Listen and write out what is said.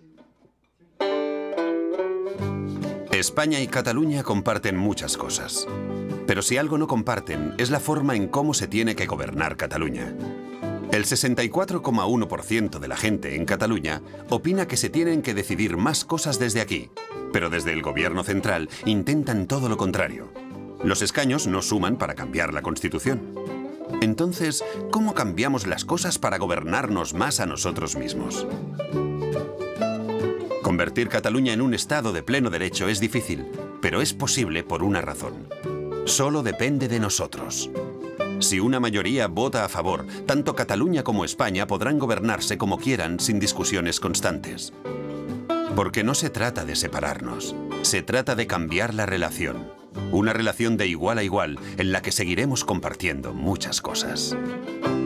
España y Cataluña comparten muchas cosas. Pero si algo no comparten es la forma en cómo se tiene que gobernar Cataluña. El 64,1% de la gente en Cataluña opina que se tienen que decidir más cosas desde aquí, pero desde el gobierno central intentan todo lo contrario. Los escaños no suman para cambiar la Constitución. Entonces, ¿cómo cambiamos las cosas para gobernarnos más a nosotros mismos? Convertir Cataluña en un Estado de pleno derecho es difícil, pero es posible por una razón. Solo depende de nosotros. Si una mayoría vota a favor, tanto Cataluña como España podrán gobernarse como quieran sin discusiones constantes. Porque no se trata de separarnos, se trata de cambiar la relación. Una relación de igual a igual en la que seguiremos compartiendo muchas cosas.